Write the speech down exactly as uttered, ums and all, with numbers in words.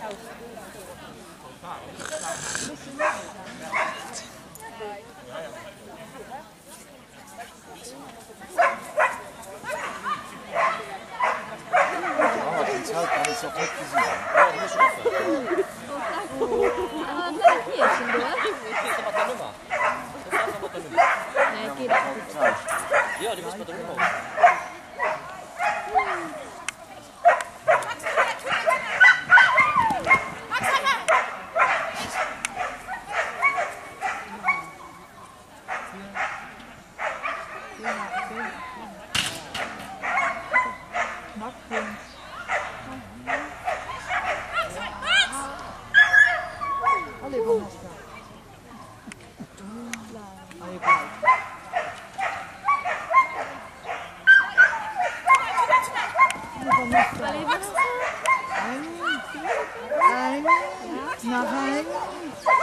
Zeit kann ich es auch nicht gesehen. Ja, die ist offen. Ah, dat is niet eens door. Dat is wat de nummer. Dat is wat de nummer. Nee, ik heb Ja, die was met de nummer. Nog één.